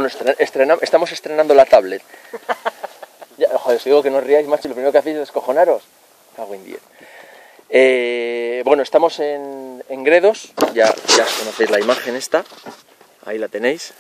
Bueno, estamos estrenando la tablet. Ya, joder, os digo que no os riáis, macho, lo primero que hacéis es descojonaros. Cago en 10. Bueno, estamos en Gredos, ya conocéis la imagen esta, ahí la tenéis.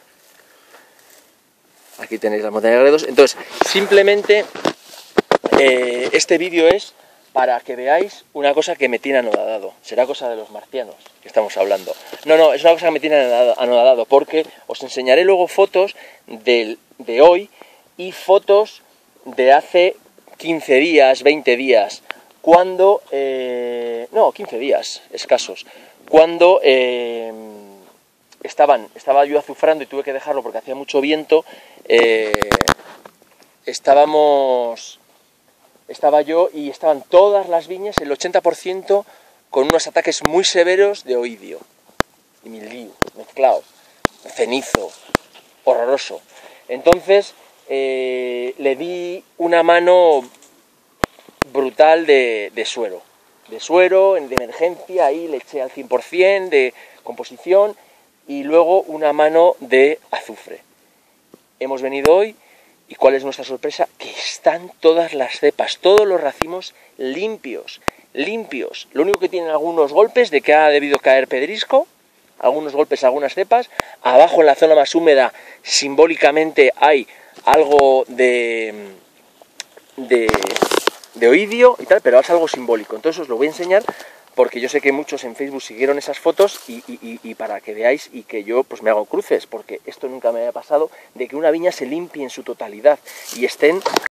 Aquí tenéis la montaña de Gredos. Entonces, simplemente este vídeo es para que veáis una cosa que me tiene anodadado. Será cosa de los marcianos que estamos hablando. No, es una cosa que me tiene anodadado, porque os enseñaré luego fotos de hoy y fotos de hace 15 días, 20 días, cuando... no, 15 días escasos, cuando estaba yo azufrando y tuve que dejarlo porque hacía mucho viento. Estaba yo y estaban todas las viñas, el 80%, con unos ataques muy severos de oidio y mildiu, mezclado, cenizo, horroroso. Entonces le di una mano brutal de suero, de emergencia, ahí le eché al 100% de composición y luego una mano de azufre. Hemos venido hoy. ¿Y cuál es nuestra sorpresa? Que están todas las cepas, todos los racimos limpios. Lo único que tienen algunos golpes de que ha debido caer pedrisco, algunos golpes, algunas cepas. Abajo en la zona más húmeda, simbólicamente hay algo de oidio y tal, pero es algo simbólico. Entonces os lo voy a enseñar porque yo sé que muchos en Facebook siguieron esas fotos y para que veáis y que yo pues me hago cruces, porque esto nunca me había pasado, de que una viña se limpie en su totalidad y estén